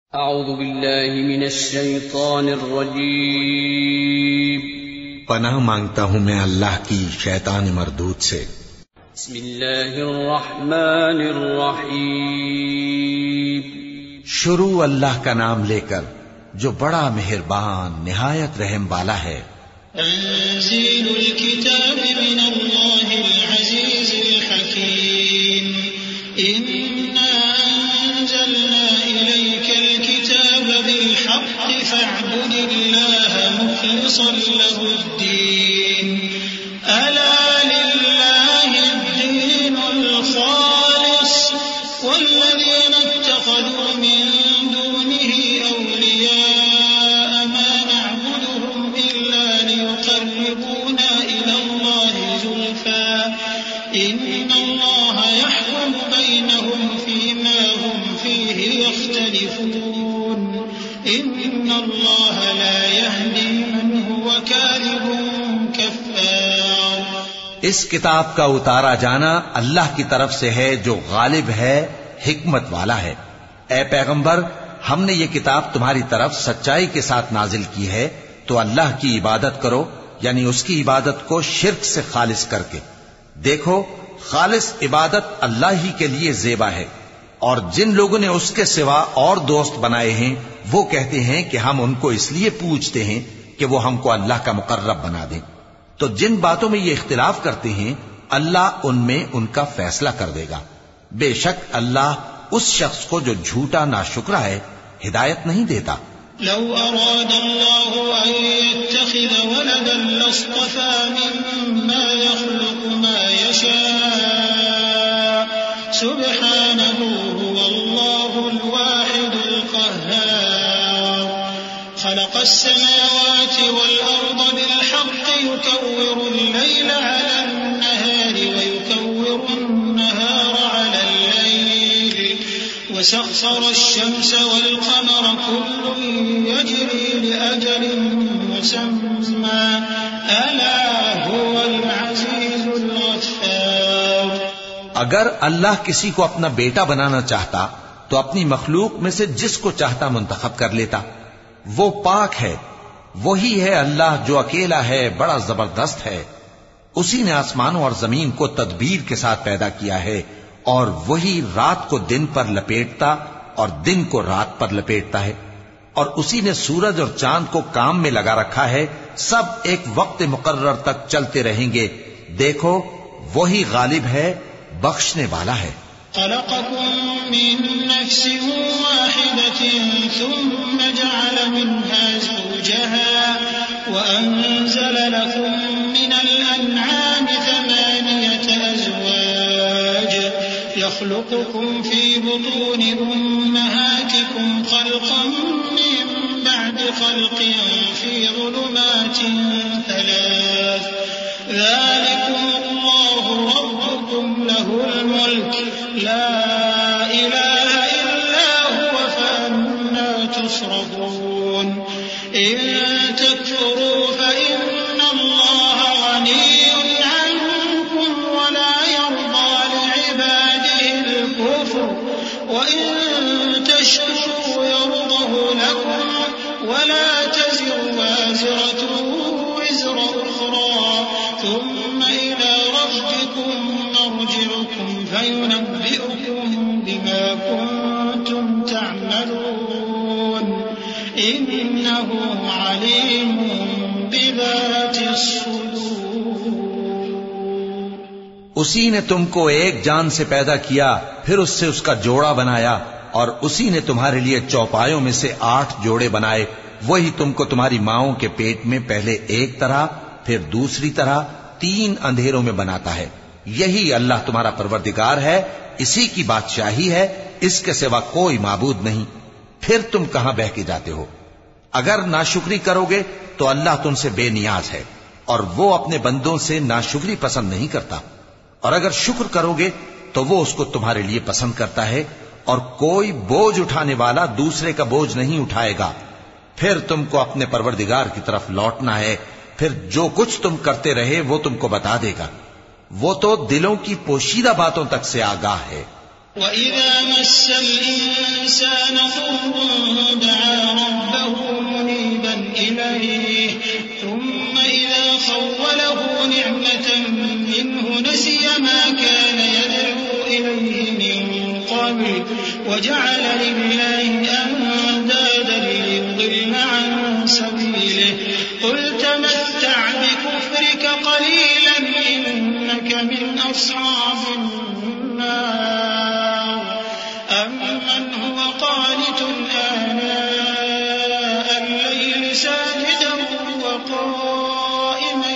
اعوذ باللہ من الشیطان الرجیم پناہ مانگتا ہوں میں اللہ کی شیطان مردود سے۔ بسم اللہ الرحمن الرحیم شروع اللہ کا نام لے کر جو بڑا مہربان نہایت رحم والا ہے۔ تنزیل الکتاب من اللہ العزیز الحکیم انا انزلنا الیک الکتاب بالحق فاعبد اللہ مخلصا له الدین الا للہ الدین الخالص والذین اتخذوا من دونه اولیاء ما نعبدهم الا ليقربونا الى الله زلفى ان الله يحكم بينهم فيما هم فيه يختلفون ان الله لا يهدي من هو كاذب كفار۔ اس کتاب کا اتارا جانا اللہ کی طرف سے ہے جو غالب ہے، حکمت والا ہے۔ اے پیغمبر، ہم نے یہ کتاب تمہاری طرف سچائی کے ساتھ نازل کی ہے، تو اللہ کی عبادت کرو، یعنی اس کی عبادت کو شرک سے خالص کر کے۔ دیکھو، خالص عبادت اللہ ہی کے لیے زیبا ہے، اور جن لوگوں نے اس کے سوا اور دوست بنائے ہیں وہ کہتے ہیں کہ ہم ان کو اس لیے پوجتے ہیں کہ وہ ہم کو اللہ کا مقرب بنا دیں۔ تو جن باتوں میں یہ اختلاف کرتے ہیں اللہ ان میں ان کا فیصلہ کر دے گا۔ بے شک اللہ اس شخص کو جو جھوٹا ناشکرا ہے ہدایت نہیں دیتا۔ لو اراد اللہ ان يتخذ ولدا لاصطفى مما يخلق ما يشاء سبحانه هو الله الواحد القهار خلق السماوات والأرض بالحق يكور الليل على النهار ويكور النهار على الليل وسخر الشمس والقمر كل يجري لأجل مسمى ألا هو العزيز الغفار۔ اگر اللہ کسی کو اپنا بیٹا بنانا چاہتا تو اپنی مخلوق میں سے جس کو چاہتا منتخب کر لیتا۔ وہ پاک ہے، وہی ہے اللہ جو اکیلا ہے، بڑا زبردست ہے۔ اسی نے آسمانوں اور زمین کو تدبیر کے ساتھ پیدا کیا ہے، اور وہی رات کو دن پر لپیٹتا اور دن کو رات پر لپیٹتا ہے، اور اسی نے سورج اور چاند کو کام میں لگا رکھا ہے، سب ایک وقت مقرر تک چلتے رہیں گے۔ دیکھو، وہی غالب ہے، بخشنے والا ہے۔ خلقكم من نفس واحدة ثم جعل منها زوجها وأنزل لكم من الأنعام 8 أزواج يخلقكم في بطون أمهاتكم خلقا من بعد خلق في ظلمات 3 ذلكم الله ربكم له الملك لا إله إلا هو فأنا تصرفون إن تكفروا فإن الله غني عنكم ولا يرضى لعباده الكفر وإن تشكروا يرضه لكم ولا تزر وازرة وزر أخرى ثم إلى ربكم مرجعكم فينبئكم بما كنتم تعملون إنه عليم بذات الصدور۔ اسی نے تم کو ایک جان سے پیدا کیا، پھر اس سے اس کا جوڑا بنایا، اور اسی نے تمہارے لیے چوپایوں میں سے 8 جوڑے بنائے۔ وہی تم کو تمہاری ماؤں کے پیٹ میں پہلے ایک طرح، پھر دوسری طرح 3 اندھیروں میں بناتا ہے۔ یہی اللہ تمہارا پروردگار ہے، اسی کی بادشاہی ہے، اس کے سوا کوئی معبود نہیں۔ پھر تم کہاں بہہ کے جاتے ہو؟ اگر ناشکری کرو گے تو اللہ تم سے بے نیاز ہے، اور وہ اپنے بندوں سے ناشکری پسند نہیں کرتا، اور اگر شکر کرو گے تو وہ اس کو تمہارے لیے پسند کرتا ہے، اور کوئی بوجھ اٹھانے والا دوسرے کا بوجھ نہیں اٹھائے گا۔ پھر تم کو اپنے پروردگار کی طرف لوٹنا ہے، پھر جو کچھ تم کرتے رہے وہ تم کو بتا دے گا۔ وہ تو دلوں کی پوشیدہ باتوں تک سے آگاہ ہے۔ وَإِذَا مَسَّ الْإِنسَانَ ضُرٌّ وجعل لله أندادا ليضل عن سبيله قل تمتع بكفرك قليلا إنك من أصحاب النار أمن هو قانت آناء الليل ساجدا وقائما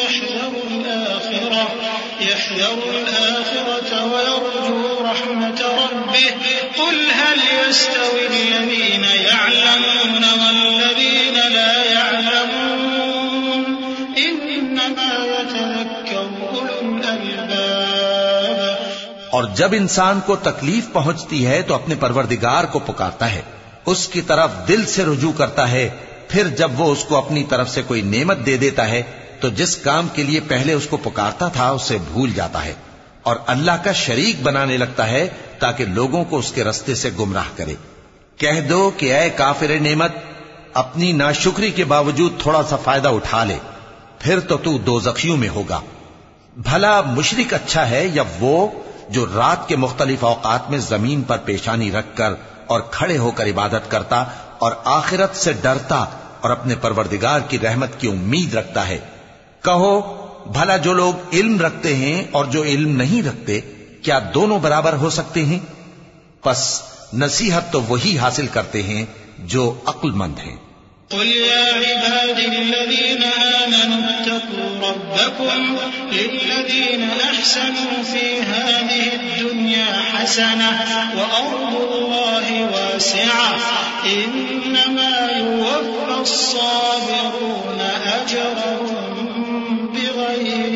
يحذر الآخرة ويرجو رحمة ربه قل هل يستوي الذين يعلمون والذين لا يعلمون إنما يتذكر أولو الألباب۔ اور جب انسان کو تکلیف پہنچتی ہے تو اپنے پروردگار کو پکارتا ہے، اس کی طرف دل سے رجوع کرتا ہے، پھر جب وہ اس کو اپنی طرف سے کوئی نعمت دے دیتا ہے تو جس کام کے لیے پہلے اس کو پکارتا تھا اسے بھول جاتا ہے اور اللہ کا شریک بنانے لگتا ہے تاکہ لوگوں کو اس کے رستے سے گمراہ کرے۔ کہہ دو کہ اے کافر نعمت، اپنی ناشکری کے باوجود تھوڑا سا فائدہ اٹھا لے، پھر تو دوزخیوں میں ہوگا۔ بھلا مشرک اچھا ہے یا وہ جو رات کے مختلف اوقات میں زمین پر پیشانی رکھ کر اور کھڑے ہو کر عبادت کرتا اور آخرت سے ڈرتا اور اپنے پروردگار کی رحمت کی امید رکھتا ہے۔ کہو بھلا جو لوگ علم رکھتے ہیں اور جو علم نہیں رکھتے کیا دونوں برابر ہو سکتے ہیں؟ پس نصیحت تو وہی حاصل کرتے ہیں جو عقل مند ہیں۔ قل يا عبادي الذين آمنوا اتقوا ربكم للذين أحسنوا في هذه الدنيا حسنة وأرض الله واسعة إنما يوفى الصابرون أجرهم بغير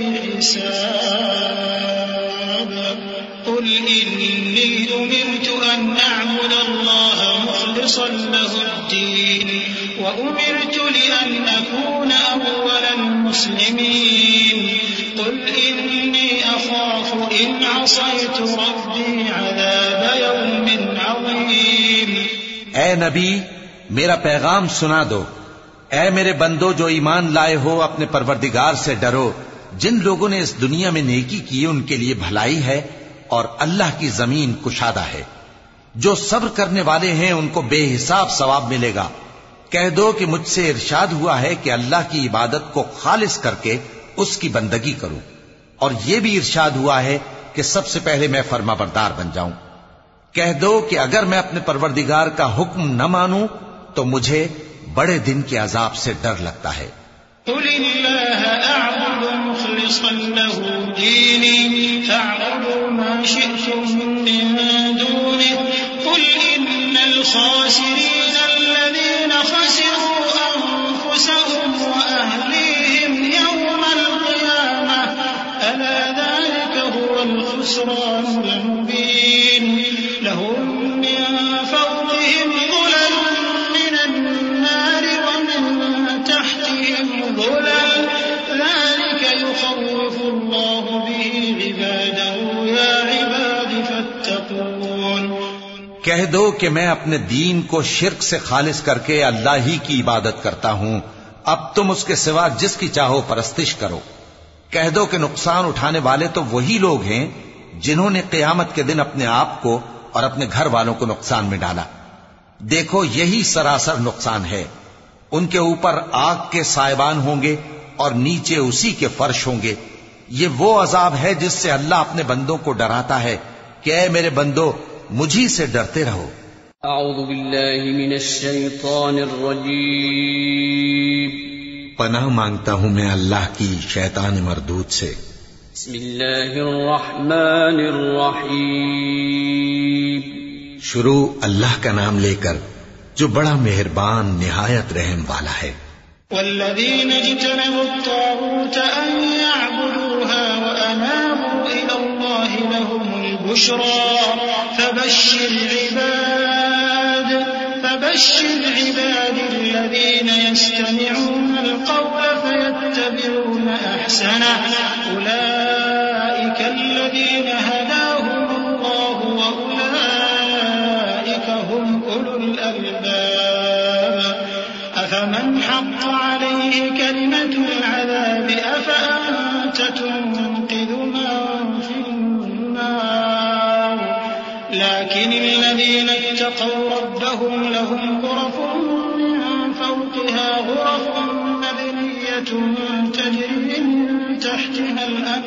حساب قل إني أمرت أن أعبد الله مخلصا له الدين وأمرت لأن أكون أول المسلمين قل إني أخاف إن عصيت ربي عذاب يوم عظيم۔ اے نبی میرا پیغام سنا دو، اے میرے بندو جو ایمان لائے ہو اپنے پروردگار سے ڈرو۔ جن لوگوں نے اس دنیا میں نیکی کی ان کے لیے بھلائی ہے اور اللہ کی زمین کشادہ ہے۔ جو صبر کرنے والے ہیں ان کو بے حساب ثواب ملے گا۔ کہہ دو کہ مجھ سے ارشاد ہوا ہے کہ اللہ کی عبادت کو خالص کر کے اس کی بندگی کروں، اور یہ بھی ارشاد ہوا ہے کہ سب سے پہلے میں فرما بردار بن جاؤں۔ کہہ دو کہ اگر میں اپنے پروردگار کا حکم نہ مانوں تو مجھے بڑے دن کے عذاب سے ڈر لگتا ہے۔ قل اللہ اعبد مخلصا له دینی فاعبدوا ما شئتم من دونه قل ان الخاسرین الذین خسروا انفسهم واهلیهم یوم القیامة الا ذلك هو الخسران المبین لهم من فوقهم ظلل من النار ومن تحتهم ظلل ذلك يخوف الله به عباده يا عباد فاتقون۔ کہہ دو کہ میں اپنے دین کو شرک سے خالص کر کے اللہ ہی کی عبادت کرتا ہوں، اب تم اس کے سوا جس کی چاہو پرستش کرو۔ کہہ دو کہ نقصان اٹھانے والے تو وہی لوگ ہیں جنہوں نے قیامت کے دن اپنے آپ کو اور اپنے گھر والوں کو نقصان میں ڈالا۔ دیکھو یہی سراسر نقصان ہے۔ ان کے اوپر آگ کے سائبان ہوں گے اور نیچے اسی کے فرش ہوں گے۔ یہ وہ عذاب ہے جس سے اللہ اپنے بندوں کو ڈراتا ہے کہ اے میرے بندو مجھی سے ڈرتے رہو۔ اعوذ باللہ من الشیطان الرجیم۔ پناہ مانگتا ہوں میں اللہ کی شیطان مردود سے۔ بسم اللہ الرحمن الرحیم۔ شروع اللہ کا نام لے کر جو بڑا مہربان نہایت رحم والا ہے۔ والذین اجتنبوا الطاغوت ان يعبدوها وانابوا الى الله لهم البشرى فبشر عباد الذين يستمعون القول فيتبعون احسنه اولئك الذين هداهم الله واولئك هم اولو الالباب افمن حق عليه كلمة العذاب افانت تنقذ من في النار لكن الذين اتقوا ربهم لهم غرف من فوقها غرف مبنية تجري من تحتها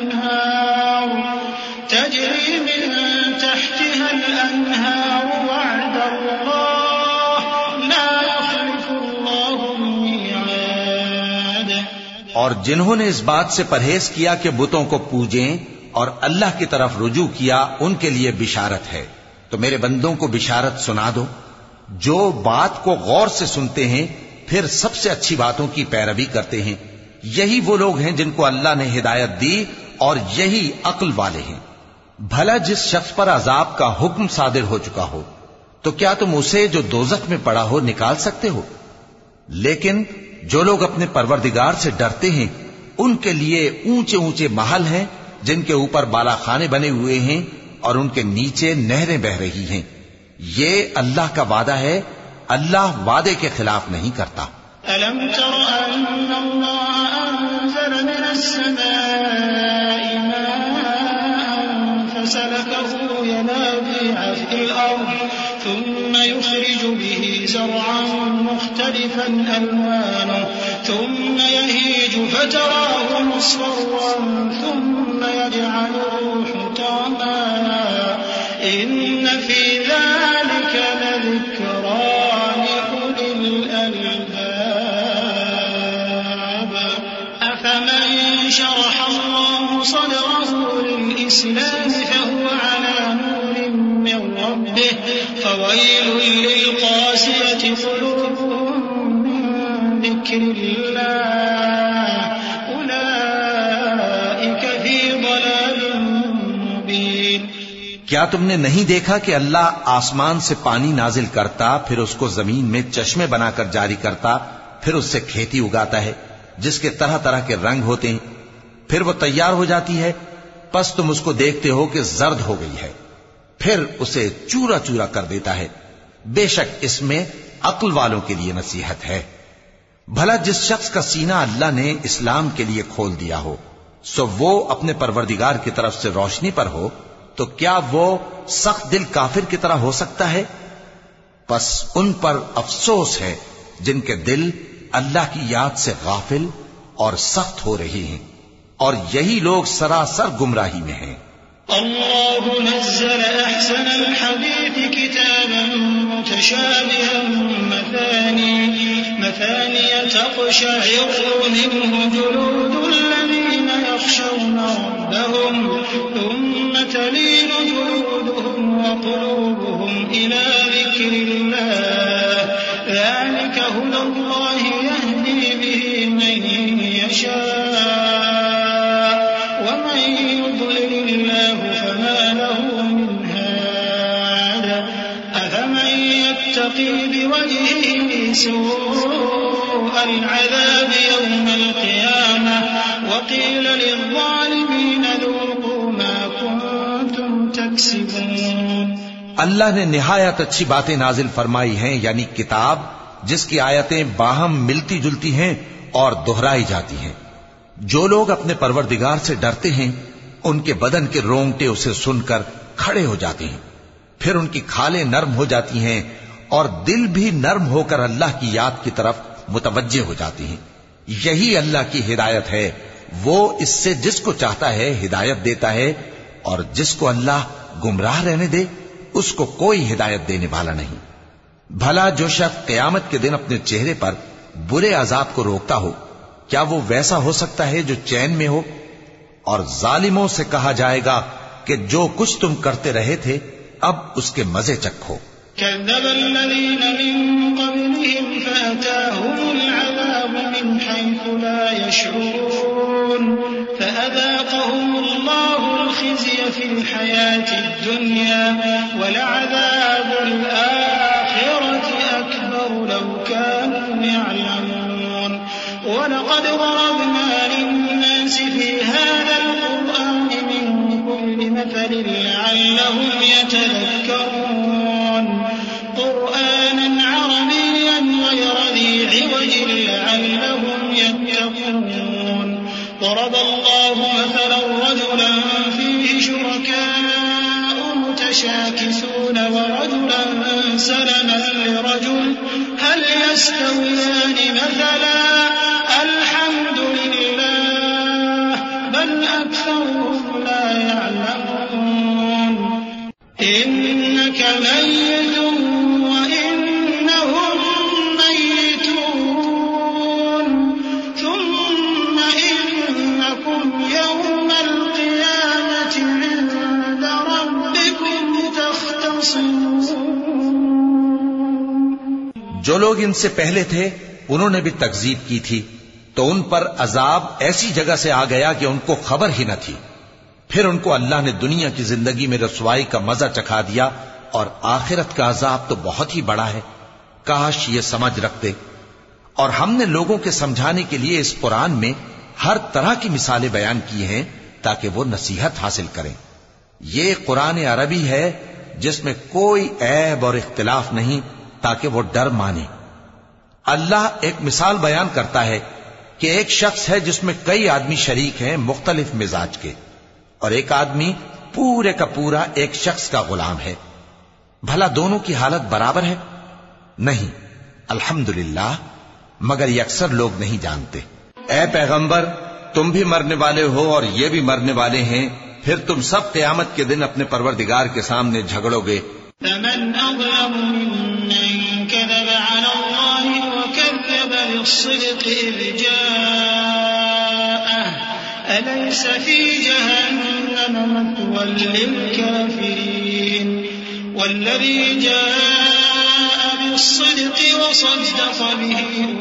الأنهار وعد الله لا يخلف الله الميعاد. اور جنہوں نے اس بات سے پرہیز کیا کہ بتوں کو پوجیں اور اللہ کی طرف رجوع کیا ان کے لیے بشارت ہے. تو میرے بندوں کو بشارت سنا دو جو بات کو غور سے سنتے ہیں پھر سب سے اچھی باتوں کی پیروی کرتے ہیں. یہی وہ لوگ ہیں جن کو اللہ نے ہدایت دی اور یہی عقل والے ہیں. بھلا جس شخص پر عذاب کا حکم صادر ہو چکا ہو تو کیا تم اسے جو دوزخ میں پڑا ہو نکال سکتے ہو؟ لیکن جو لوگ اپنے پروردگار سے ڈرتے ہیں ان کے لیے اونچے اونچے محل ہیں جن کے اوپر بالا خانے بنے ہوئے ہیں اور ان کے نیچے نہریں بہ رہی ہیں. یہ اللہ کا وعدہ ہے، اللہ وعدے کے خلاف نہیں کرتا. ألم تر أن الله أنزل من السماء ماء فسلكه ينابيع في الأرض ثم يخرج به زرعا مختلفا ألوانه ثم يهيج فتراه مصفرا ثم يجعله حطاما إن في ذلك لذكرى لأولي الألباب. أفمن شرح الله صدره للإسلام فهو على نور من ربه فويل للقاسية قلوبهم من ذكر الله أولئك في ضلال مبين. کیا تم نے نہیں دیکھا کہ اللہ آسمان سے پانی نازل کرتا پھر اس کو زمین میں چشمے بنا کر جاری کرتا پھر اس سے کھیتی اگاتا ہے جس کے طرح طرح کے رنگ ہوتے ہیں پھر وہ تیار ہو جاتی ہے پس تم اس کو دیکھتے ہو کہ زرد ہو گئی ہے پھر اسے چورا چورا کر دیتا ہے. بے شک اس میں عقل والوں کے لیے نصیحت ہے. بھلا جس شخص کا سینہ اللہ نے اسلام کے لیے کھول دیا ہو سو وہ اپنے پروردگار کی طرف سے روشنی پر ہو تو کیا وہ سخت دل کافر کی طرح ہو سکتا ہے؟ پس ان پر افسوس ہے جن کے دل اللہ کی یاد سے غافل اور سخت ہو رہے ہیں اور یہی لوگ سراسر گمراہی میں ہیں. الله نزل أحسن الحديث كتابا متشابها مثانية تقشعر منه جلود الذين يخشون ربهم ثم تلين جلودهم وقلوبهم إلى ذكر الله ذلك هدى الله يهدي به من يشاء ومن يضلل الله فما له من هاد أفمن يتقي بوجهه سوء العذاب يوم القيامة وقيل للظالمين ذوقوا ما كنتم تكسبون. اللہ نے نہایت اچھی باتیں نازل فرمائی ہیں یعنی کتاب جس کی آیتیں باہم ملتی جلتی ہیں اور دہرائی جاتی ہیں. جو لوگ اپنے پروردگار سے ڈرتے ہیں ان کے بدن کے رونگٹے اسے سن کر کھڑے ہو جاتے ہیں پھر ان کی کھالیں نرم ہو جاتی ہیں اور دل بھی نرم ہو کر اللہ کی یاد کی طرف متوجہ ہو جاتی ہیں. یہی اللہ کی ہدایت ہے، وہ اس سے جس کو چاہتا ہے ہدایت دیتا ہے اور جس کو اللہ گمراہ رہنے دے اس کو کوئی ہدایت دینے والا نہیں. بھلا جو شخص قیامت کے دن اپنے چہرے پر برے عذاب کو روکتا ہو کیا وہ ویسا ہو سکتا ہے جو چین میں ہو؟ اور ظالموں سے کہا جائے گا کہ جو کچھ تم کرتے رہے تھے اب اس کے مزے چکھو. كذب الذين من قبلهم فأتاهم العذاب من حيث لا يشعرون فأذاقهم الله الخزي في الحياة الدنيا ولعذاب الآخرة أكبر لو كانوا يعلمون. ولقد ضربنا للناس في هذا القرآن من كل مثل لعلهم يتذكرون قرآنا عربيا غير ذي عوج لعلهم يتقون. ضرب الله مثلا رجلا فيه شركاء متشاكسون يستويان مثلا الحمد لله بل أكثرهم لا يعلمون إنك ميت وإنهم ميتون ثم إنكم يوم القيامة عند ربكم تختصمون. جو لوگ ان سے پہلے تھے انہوں نے بھی تکذیب کی تھی تو ان پر عذاب ایسی جگہ سے آ گیا کہ ان کو خبر ہی نہ تھی. پھر ان کو اللہ نے دنیا کی زندگی میں رسوائی کا مزہ چکھا دیا اور آخرت کا عذاب تو بہت ہی بڑا ہے. کاش یہ سمجھ رکھتے. اور ہم نے لوگوں کے سمجھانے کے لیے اس قرآن میں ہر طرح کی مثالیں بیان کی ہیں تاکہ وہ نصیحت حاصل کریں. یہ قرآن عربی ہے جس میں کوئی عیب اور اختلاف نہیں تاکہ وہ ڈر مانے. اللہ ایک مثال بیان کرتا ہے کہ ایک شخص ہے جس میں کئی آدمی شریک ہیں مختلف مزاج کے، اور ایک آدمی پورے کا پورا ایک شخص کا غلام ہے. بھلا دونوں کی حالت برابر ہے؟ نہیں، الحمدللہ، مگر یہ اکثر لوگ نہیں جانتے. اے پیغمبر، تم بھی مرنے والے ہو اور یہ بھی مرنے والے ہیں، پھر تم سب قیامت کے دن اپنے پروردگار کے سامنے جھگڑو گے. فمن أظلم ممن كذب على الله وكذب بالصدق إذ جاءه أليس في جهنم مثوى للكافرين والذي جاء بالصدق وصدق به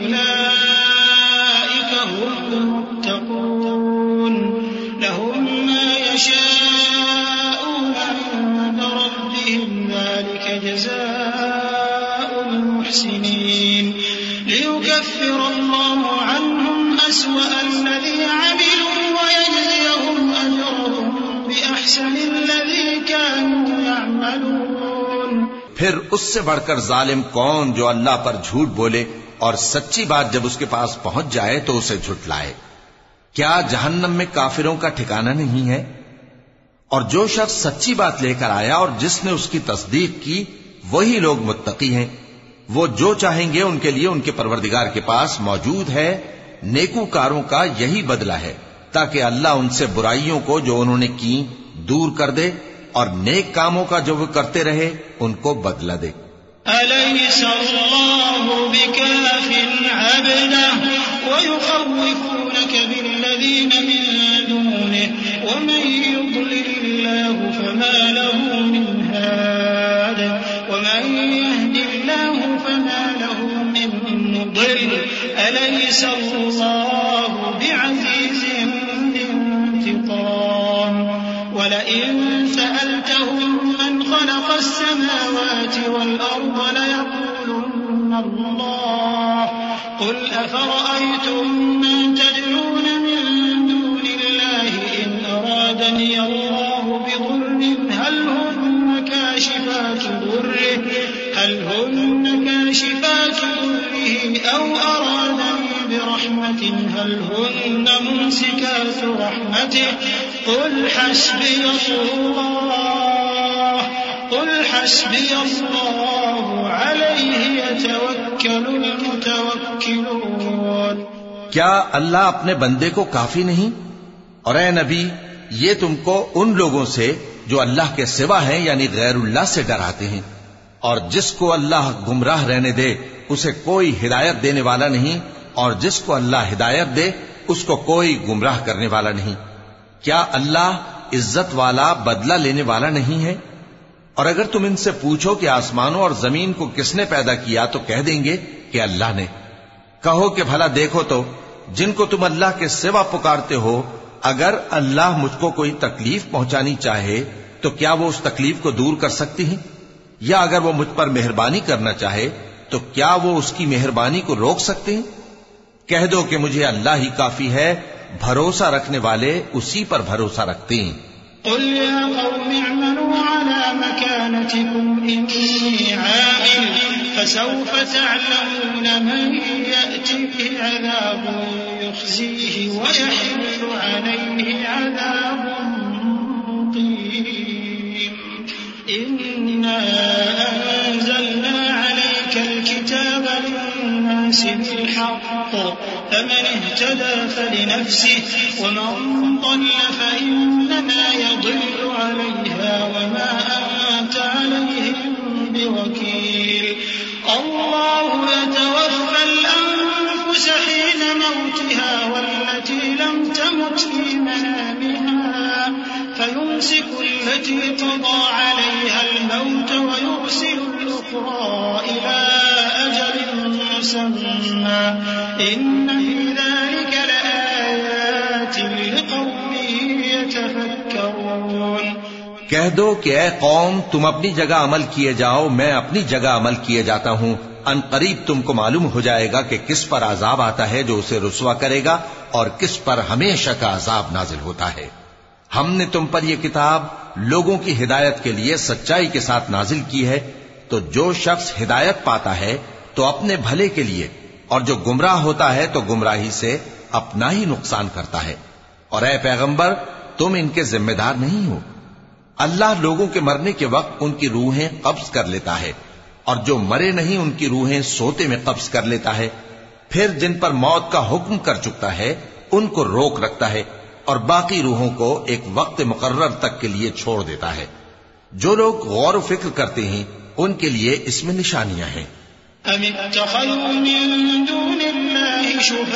أولئك هم المتقون لهم ما يشاءون عند ربهم ذلك جزاء المحسنين ليكفر الله عنهم أسوأ الذي عملوا ويجزيهم أجرهم بأحسن الذي كانوا يعملون. پھر اس سے بڑھ کر ظالم کون جو اللہ پر جھوٹ بولے اور سچی بات جب اس کے پاس پہنچ جائے تو اسے جھٹلائے. کیا جہنم میں کافروں کا ٹھکانہ نہیں ہے؟ اور جو شخص سچی بات لے کر آیا اور جس نے اس کی تصدیق کی وہی لوگ متقی ہیں. وہ جو چاہیں گے ان کے لیے ان کے پروردگار کے پاس موجود ہے. نیکوکاروں کا یہی بدلہ ہے تاکہ اللہ ان سے برائیوں کو جو انہوں نے کی دور کر دے اور نیک کاموں کا جو وہ کرتے رہے ان کو بدلہ دے. أليس الله بكاف عبده ويخوفونك بالذين من دونه ومن يضلل الله فما له من هاد ومن يهد الله فما له من مضل أليس الله بعزيز ذي انتقام ولئن سألتهم من خلق السماوات والأرض ليقولن الله قل أفرأيتم ما تدعون من دون الله إن أرادني الله بضر هل هن كاشفات ضره أو أرادني برحمة هل هن ممسكات رحمته قل حسبي الله عليه يتوكل المتوكلون. کیا اللہ اپنے بندے کو کافی نہیں؟ اور اے نبی، یہ تم کو ان لوگوں سے جو اللہ کے سوا ہیں یعنی غیر اللہ سے ڈراتے ہیں، اور جس کو اللہ گمراہ رہنے دے اسے کوئی ہدایت دینے والا نہیں، اور جس کو اللہ ہدایت دے اس کو کوئی گمراہ کرنے والا نہیں. کیا اللہ عزت والا بدلہ لینے والا نہیں ہے؟ اور اگر تم ان سے پوچھو کہ آسمانوں اور زمین کو کس نے پیدا کیا تو کہہ دیں گے کہ اللہ نے. کہو کہ بھلا دیکھو تو جن کو تم اللہ کے سوا پکارتے ہو، اگر اللہ مجھ کو کوئی تکلیف پہنچانی چاہے تو کیا وہ اس تکلیف کو دور کر سکتی ہیں؟ یا اگر وہ مجھ پر مہربانی کرنا چاہے تو کیا وہ اس کی مہربانی کو روک سکتے ہیں؟ کہہ دو کہ مجھے اللہ ہی کافی ہے، بھروسہ رکھنے والے اسی پر بھروسہ رکھتے ہیں. قل يا قوم اعملوا على مكانتكم إني عامل فسوف تعلمون من يأتيه عذاب يخزيه ويحل عليه عذاب مقيم. إنا أنزلنا عليك الكتاب الكتاب للناس بالحق فمن اهتدى فلنفسه ومن ضل فإنما يضل عليها وما أنت عليهم بوكيل الله يتوفى الأنفس حين موتها والتي لم تمت في منامها فيمسك التي قضى عليها الموت ويرسل الأخرى إلى أجل مسمى إن في ذلك لآيات لقوم يتفكرون. کہہ دو کہ اے قوم تم اپنی جگہ عمل کیے جاؤ میں اپنی جگہ عمل کیے جاتا ہوں ان قریب تم کو معلوم ہو جائے گا کہ کس پر عذاب آتا ہے جو اسے رسوا کرے گا اور کس پر ہمیشہ کا عذاب نازل ہوتا ہے. ہم نے تم پر یہ کتاب لوگوں کی ہدایت کے لیے سچائی کے ساتھ نازل کی ہے تو جو شخص ہدایت پاتا ہے تو اپنے بھلے کے لیے اور جو گمراہ ہوتا ہے تو گمراہی سے اپنا ہی نقصان کرتا ہے. اور اے پیغمبر تم ان کے ذمہ دار نہیں ہو. اللہ لوگوں کے مرنے کے وقت ان کی روحیں قبض کر لیتا ہے اور جو مرے نہیں ان کی روحیں سوتے میں قبض کر لیتا ہے. پھر جن پر موت کا حکم کر چکتا ہے ان کو روک رکھتا ہے اور باقی روحوں کو ایک وقت مقرر تک کے لیے چھوڑ دیتا ہے. جو لوگ غور و فکر کرتے ہیں ان کے لیے اس میں نشانیاں ہیں. ام اتخذوا من دون الله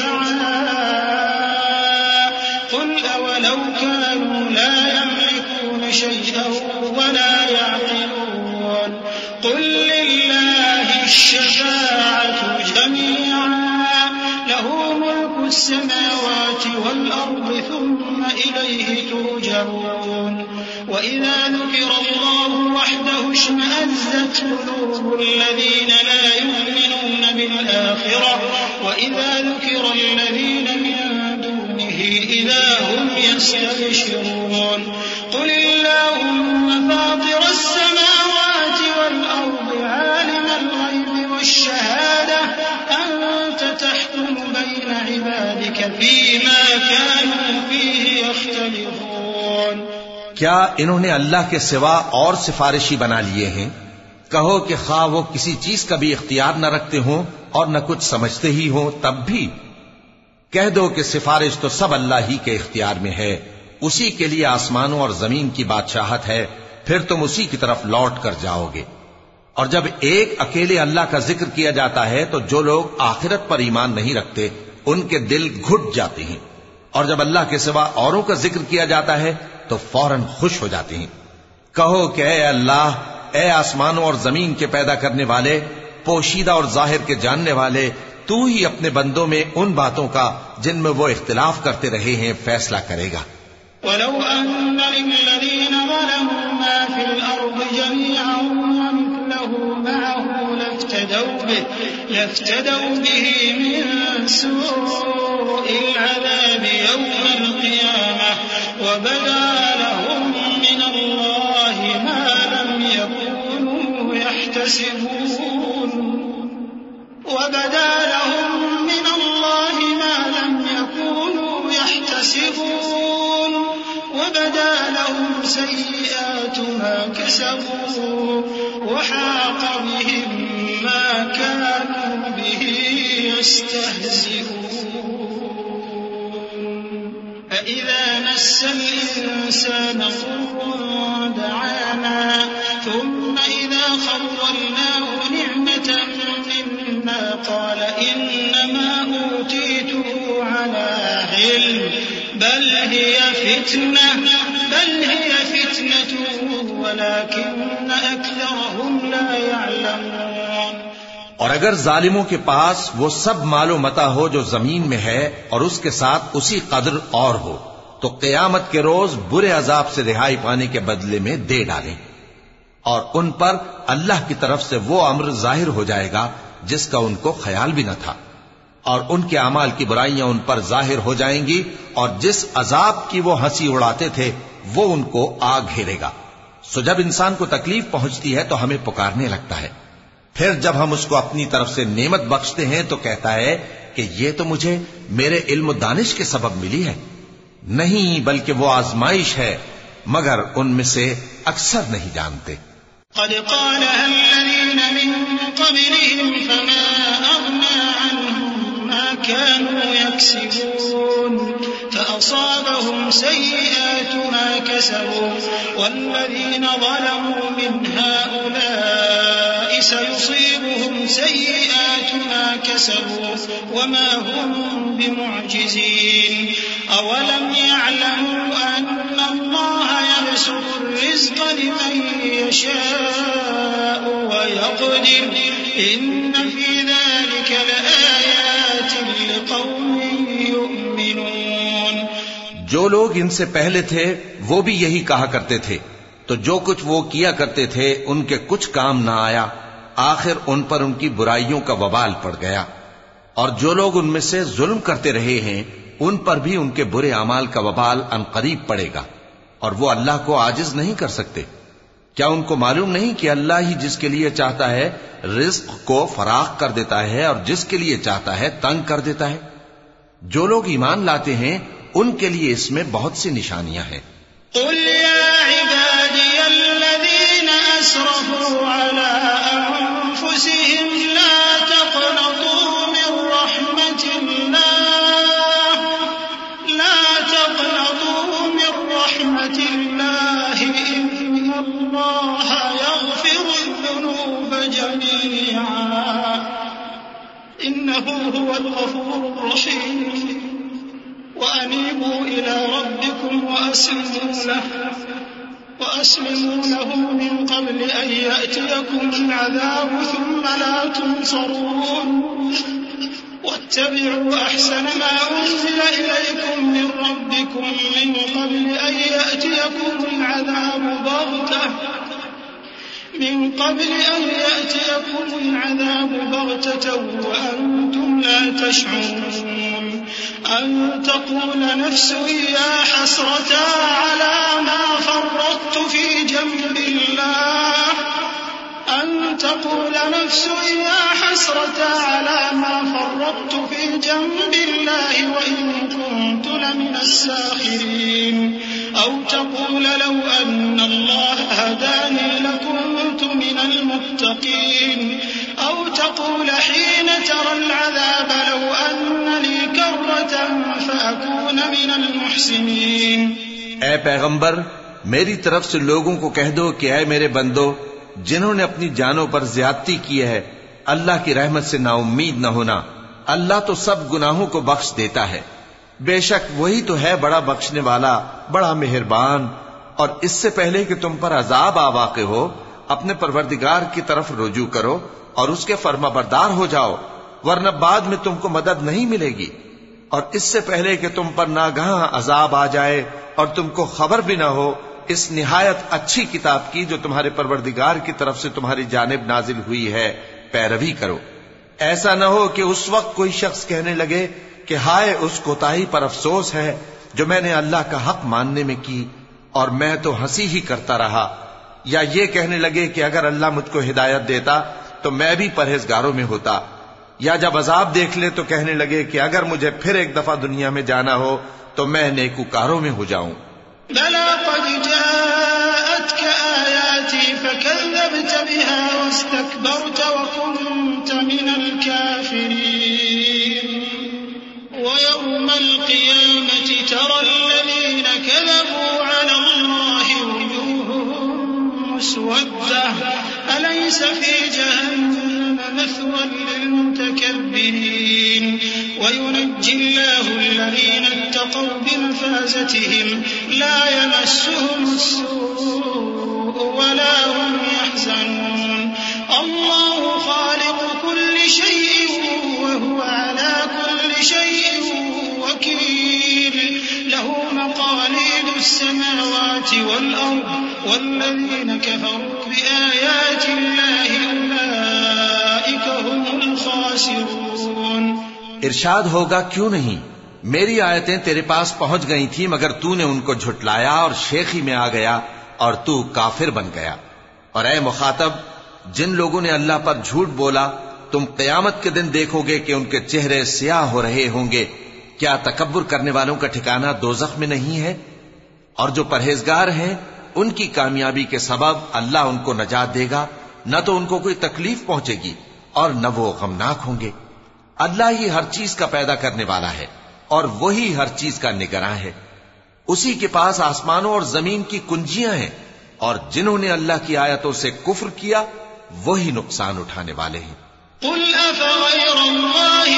شفعاء قل اولو كانوا لا يملكون شيئا ولا يعقلون قل لله الشفاعة جميعا له ملك السماوات والأرض ثم إليه ترجعون. وإذا ذكر الله وحده اشمأزت قلوب الذين لا يؤمنون بالآخرة وإذا ذكر الذين من دونه إذا هم يستبشرون. قل اللهم فاطر السماوات والأرض عالم الغيب والشهادة أنت تحكم بين عبادك فيما كانوا فيه يختلفون. کیا انہوں نے اللہ کے سوا اور سفارشی بنا لیے ہیں؟ کہو کہ خواہ وہ کسی چیز کا بھی اختیار نہ رکھتے ہوں اور نہ کچھ سمجھتے ہی ہوں تب بھی کہہ دو کہ سفارش تو سب اللہ ہی کے اختیار میں ہے. اسی کے لیے آسمانوں اور زمین کی بادشاہت ہے پھر تم اسی کی طرف لوٹ کر جاؤ گے. اور جب ایک اکیلے اللہ کا ذکر کیا جاتا ہے تو جو لوگ آخرت پر ایمان نہیں رکھتے ان کے دل گھٹ جاتے ہیں اور جب اللہ کے سوا اوروں کا ذکر کیا جاتا ہے تو فوراً خوش ہو جاتے ہیں. کہو کہ اے اللہ اے آسمانوں اور زمین کے پیدا کرنے والے پوشیدہ اور ظاہر کے جاننے والے تو ہی اپنے بندوں میں ان باتوں کا جن میں وہ اختلاف کرتے رہے ہیں فیصلہ کرے گا. ولو أن للذين ظلموا ما في الأرض جميعا ومثله معه لافتدوا به من سوء العذاب يوم القيامة وبدا لهم من الله ما لم يكونوا يحتسبون. وبدا لهم من الله ما لم يكونوا يحتسبون وبدا لهم سيئات ما كسبوا وحاق بهم ما كانوا به يستهزئون. فإذا مس الإنسان ضر دعانا ثم إذا خولناه نعمة منا قال إنما أوتيته على علم بل هي فتنة ولكن أكثرهم لا يعلمون. اور اگر ظالموں کے پاس وہ سب مال و متاع ہو جو زمین میں ہے اور اس کے ساتھ اسی قدر اور ہو تو قیامت کے روز برے عذاب سے رہائی پانے کے بدلے میں دے ڈالیں اور ان پر اللہ کی طرف سے وہ امر ظاہر ہو جائے گا جس کا ان کو خیال بھی نہ تھا اور ان کے اعمال کی برائیاں ان پر ظاہر ہو جائیں گی اور جس عذاب کی وہ ہنسی اڑاتے تھے وہ ان کو آ گھیرے گا. سو جب انسان کو تکلیف پہنچتی ہے تو ہمیں پکارنے لگتا ہے پھر جب ہم اس کو اپنی طرف سے نعمت بخشتے ہیں تو کہتا ہے کہ یہ تو مجھے میرے علم و دانش کے سبب ملی ہے. نہیں بلکہ وہ آزمائش ہے مگر ان میں سے اکثر نہیں جانتے. قد قالها الذين من قبلهم فما أغنى عنهم ما كانوا يكسبون فأصابهم سيئات ما كسبوا والذين ظلموا من هؤلاء سيصيبهم سيئات ما كسبوا وما هم بمعجزين أولم يعلموا أن الله يبسط الرزق لمن يشاء ويقدر إن في ذلك لآيات لقوم يؤمنون. جو لوگ ان سے پہلے تھے وہ بھی یہی کہا کرتے تھے، تو جو کچھ وہ کیا کرتے تھے ان کے کچھ کام نہ آیا، آخر ان پر ان کی برائیوں کا وبال پڑ گیا. اور جو لوگ ان میں سے ظلم کرتے رہے ہیں ان پر بھی ان کے برے اعمال کا وبال عنقریب پڑے گا، اور وہ اللہ کو عاجز نہیں کر سکتے. کیا ان کو معلوم نہیں کہ اللہ ہی جس کے لیے چاہتا ہے رزق کو فراخ کر دیتا ہے اور جس کے لیے چاہتا ہے تنگ کر دیتا ہے؟ جو لوگ ایمان لاتے ہیں ان کے لیے اس میں بہت سی نشانیاں ہیں. قل يا عبادي الذين أسرفوا على أنفسهم لا تقنطوا من رحمة الله إن الله يغفر الذنوب جميعا إنه هو الغفور الرحيم وأنيبوا إلى ربكم وأسلموا له من قبل أن يأتيكم العذاب ثم لا تنصرون واتبعوا أحسن ما أنزل إليكم من ربكم من قبل أن يأتيكم العذاب بغتة وأنتم لا تشعرون أن تقول نفس يا حسرة على ما فرطت في جنب الله وإن كنت لمن الساخرين أو تقول لو أن الله هداني لكنت من المتقين أو تقول حين ترى العذاب لو أن لي كرة فأكون من المحسنين. اے پیغمبر، میری طرف سے لوگوں کو کہہ دو کہ اے میرے بندو، جنہوں نے اپنی جانوں پر زیادتی کی ہے، اللہ کی رحمت سے نا امید نہ ہونا. اللہ تو سب گناہوں کو بخش دیتا ہے، بے شک وہی تو ہے بڑا بخشنے والا، بڑا مہربان. اور اس سے پہلے کہ تم پر عذاب آ واقع ہو، اپنے پروردگار کی طرف رجوع کرو اور اس کے فرما بردار ہو جاؤ، ورنہ بعد میں تم کو مدد نہیں ملے گی. اور اس سے پہلے کہ تم پر ناگہاں عذاب آ جائے اور تم کو خبر بھی نہ ہو، اس نہایت اچھی کتاب کی جو تمہارے پروردگار کی طرف سے تمہاری جانب نازل ہوئی ہے پیروی کرو. ایسا نہ ہو کہ اس وقت کوئی شخص کہنے لگے کہ ہائے اس کوتاہی پر افسوس ہے جو میں نے اللہ کا حق ماننے میں کی اور میں تو ہنسی ہی کرتا رہا، یا یہ کہنے لگے کہ اگر اللہ مجھ کو ہدایت دیتا تو میں بھی پرہیزگاروں میں ہوتا، یا جب عذاب دیکھ لے تو کہنے لگے کہ اگر مجھے پھر ایک دفعہ دنیا میں جانا ہو تو میں نیکوکاروں میں ہو جاؤں. بلى قد جاءتك آياتي فكذبت بها واستكبرت وكنت من الكافرين ويوم القيامة ترى الذين كذبوا على الله وجوههم مسودة أليس في جهنم مثوى للمتكبرين وينجي الله الذين اتقوا بمفازتهم لا يمسهم السوء ولا هم يحزنون الله خالق كل شيء وهو على كل شيء وكيل له مقاليد السماوات والأرض والذين كفروا بآيات الله أولئك هم الخاسرون. ارشاد ہوگا کیوں نہیں، میری آیتیں تیرے پاس پہنچ گئی تھی مگر تو نے ان کو جھٹلایا اور شیخی میں آ گیا اور تو کافر بن گیا. اور اے مخاطب، جن لوگوں نے اللہ پر جھوٹ بولا تم قیامت کے دن دیکھو گے کہ ان کے چہرے سیاہ ہو رہے ہوں گے. کیا تکبر کرنے والوں کا ٹھکانہ دوزخ میں نہیں ہے؟ اور جو پرہیزگار ہیں ان کی کامیابی کے سبب اللہ ان کو نجات دے گا، نہ تو ان کو کوئی تکلیف پہنچے گی اور نہ وہ غمناک ہوں گے۔ اللہ ہی ہر چیز کا پیدا کرنے والا ہے اور وہی ہر چیز کا نگراں ہے۔ اسی کے پاس آسمانوں اور زمین کی کنجیاں ہیں، اور جنہوں نے اللہ کی آیتوں سے کفر کیا وہی نقصان اٹھانے والے ہیں۔ قل أفغير الله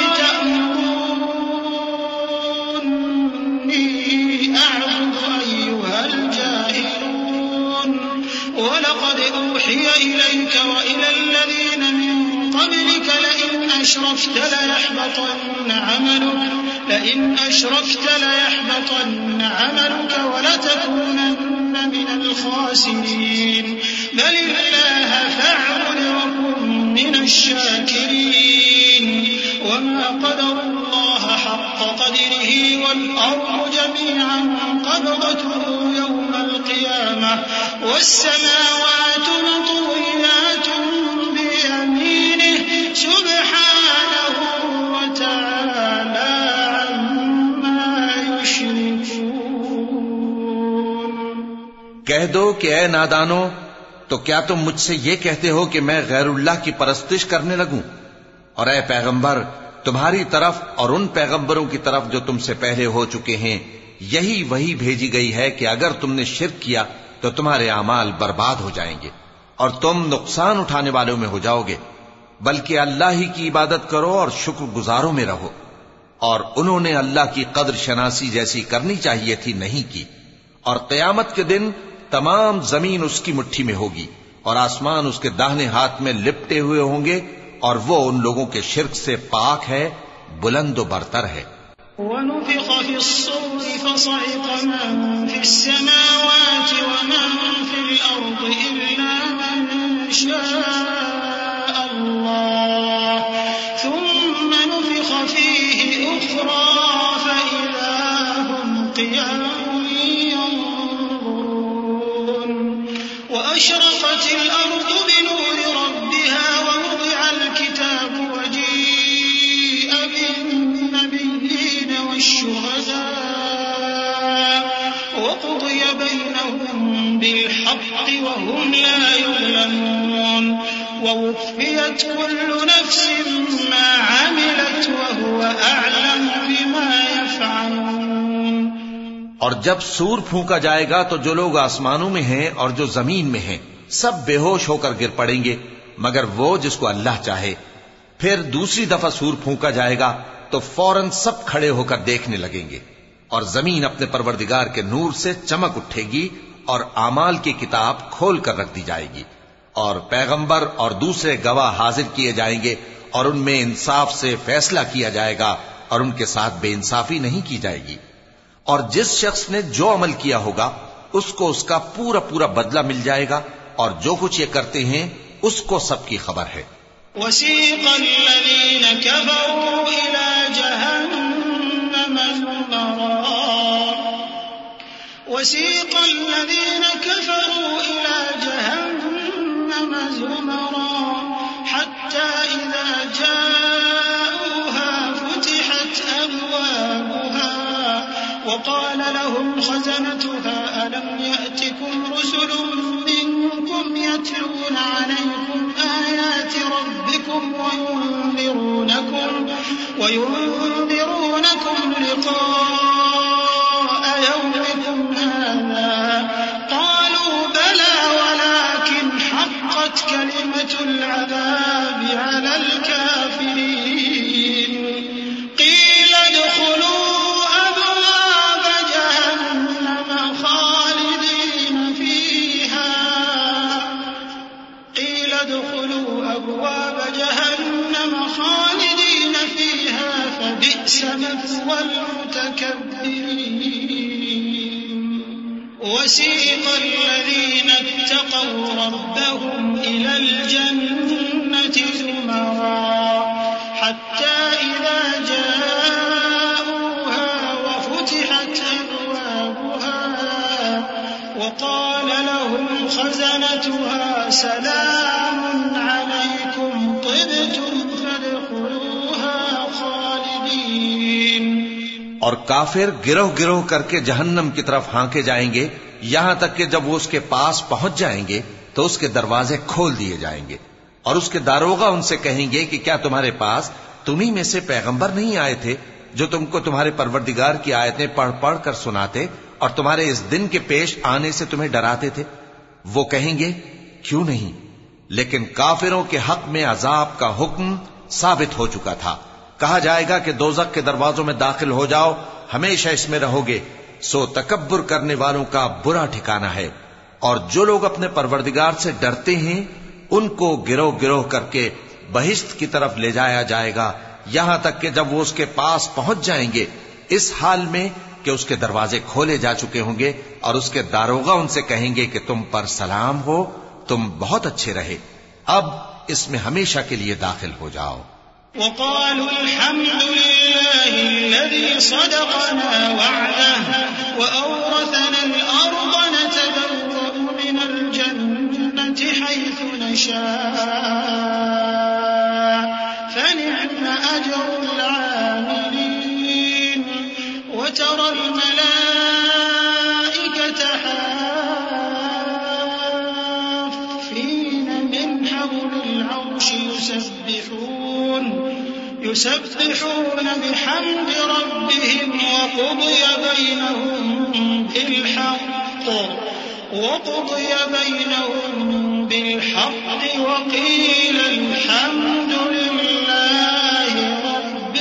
تأمروني أعبد أيها الجاهلون ولقد أوحي إليك وإلى الذين من قبلك لئن أشركت ليحبطن عملك ولتكونن من الخاسرين بل الله فاعبد وكن من الشاكرين وما قدر الله حق قدره والأرض جميعا قبضته يوم القيامة والسماوات مطويات بيمينه سبحانه وتعالى عما يشركون۔ کہہ دو کہ اے نادانو، تو کیا تم مجھ سے یہ کہتے ہو کہ میں غیر اللہ کی پرستش کرنے لگوں؟ اور اے پیغمبر، تمہاری طرف اور ان پیغمبروں کی طرف جو تم سے پہلے ہو چکے ہیں یہی وہی بھیجی گئی ہے کہ اگر تم نے شرک کیا تو تمہارے اعمال برباد ہو جائیں گے اور تم نقصان اٹھانے والوں میں ہو جاؤ گے، بلکہ اللہ ہی کی عبادت کرو اور شکر گزاروں میں رہو۔ اور انہوں نے اللہ کی قدر شناسی جیسی کرنی چاہیے تھی نہیں کی۔ اور قیامت کے دن تمام زمین اس کی مٹھی میں ہوگی اور آسمان اس کے داہنے ہاتھ میں لپٹے ہوئے ہوں گے، اور وہ ان لوگوں کے شرک سے پاک ہے، بلند و برتر ہے۔ ونفخ في الصور فصعق من في السماوات ومن في الأرض إلا من شاء الله ثم نفخ فيه أخرى فإذا هم قيام ينظرون وأشرقت الأرض بنور ربها ووضع الكتاب وجيء بالنبيين والشهداء وقضي بينهم بالحق وهم لا يظلمون ووفيت كل نفس ما عملت وهو أعلم بما يفعلون۔ اور جب سور پھونکا جائے گا تو جو لوگ آسمانوں میں ہیں اور جو زمین میں ہیں سب بے ہوش ہو کر گر پڑیں گے مگر وہ جس کو اللہ چاہے۔ پھر دوسری دفعہ سور پھونکا جائے گا تو فوراً سب کھڑے ہو کر دیکھنے لگیں گے، اور زمین اپنے پروردگار کے نور سے چمک اٹھے گی اور اعمال کی کتاب کھول کر رکھ دی جائے گی، اور پیغمبر اور دوسرے گواہ حاضر کیے جائیں گے، اور ان میں انصاف سے فیصلہ کیا جائے گا اور ان کے ساتھ بے انصافی نہیں کی جائے گی۔ اور جس شخص نے جو عمل کیا ہوگا اس کو اس کا پورا پورا بدلہ مل جائے گا، اور جو کچھ یہ کرتے ہیں اس کو سب کی خبر ہے۔ وسيق الذين كفروا إلى جهنم زمرا حتى إذا جاءوها فتحت أبوابها وقال لهم خزنتها ألم يأتكم رسل منكم يتلون عليكم آيات ربكم وينذرونكم لقاء يومكم هذا قالوا بلى ولكن حقت كلمة العذاب على الكافرين قيل ادخلوا أبواب جهنم خالدين فيها فبئس مثوى المتكبرين وسيق الذين اتقوا ربهم إلى الجنة زمرا حتى إذا جاءوها وفتحت أبوابها وقال لهم خزنتها سلام عليكم طبتم فادخلوها خالدين۔ اور کافر گروہ گروہ کر کے جہنم کی طرف ہانکے جائیں گے یہاں تک کہ جب وہ اس کے پاس پہنچ جائیں گے تو اس کے دروازے کھول دیے جائیں گے، اور اس کے داروغہ ان سے کہیں گے کہ کیا تمہارے پاس تمہیں میں سے پیغمبر نہیں آئے تھے جو تم کو تمہارے پروردگار کی آیتیں پڑھ پڑھ کر سناتے اور تمہارے اس دن کے پیش آنے سے تمہیں ڈراتے تھے؟ وہ کہیں گے کیوں نہیں، لیکن کافروں کے حق میں عذاب کا حکم ثابت ہو چکا تھا۔ کہا جائے گا کہ دوزخ کے دروازوں میں داخل ہو جاؤ، ہمیشہ اس میں رہو گے، سو تکبر کرنے والوں کا برا ٹھکانہ ہے۔ اور جو لوگ اپنے پروردگار سے ڈرتے ہیں ان کو گروہ گروہ کر کے بہشت کی طرف لے جایا جائے گا، یہاں تک کہ جب وہ اس کے پاس پہنچ جائیں گے اس حال میں کہ اس کے دروازے کھولے جا چکے ہوں گے، اور اس کے داروغہ ان سے کہیں گے کہ تم پر سلام ہو، تم بہت اچھے رہے، اب اس میں ہمیشہ کے لیے داخل ہو جاؤ۔ وقالوا الحمد لله الذي صدقنا وعده وأورثنا الأرض نتبوأ من الجنة حيث نشاء فنعم أجر العاملين وترى الملائكة حافين من حول العرش يسبحون بحمد ربهم وقضي بينهم بالحق وقيل الحمد لله رب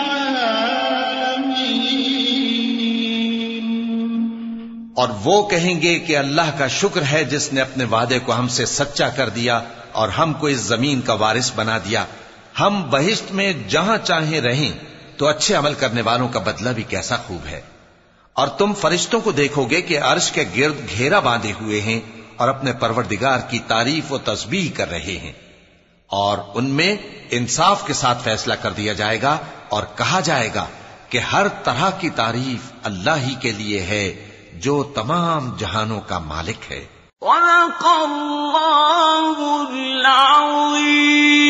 العالمين۔ اور وہ کہیں گے کہ اللہ کا شکر ہے جس نے اپنے وعدے کو ہم سے سچا کر دیا اور ہم کو اس زمین کا وارث بنا دیا، ہم بہشت میں جہاں چاہیں رہیں، تو اچھے عمل کرنے والوں کا بدلہ بھی کیسا خوب ہے۔ اور تم فرشتوں کو دیکھو گے کہ عرش کے گرد گھیرا باندھے ہوئے ہیں اور اپنے پروردگار کی تعریف و تسبیح کر رہے ہیں، اور ان میں انصاف کے ساتھ فیصلہ کر دیا جائے گا اور کہا جائے گا کہ ہر طرح کی تعریف اللہ ہی کے لیے ہے جو تمام جہانوں کا مالک ہے۔ صدق اللہ العظیم۔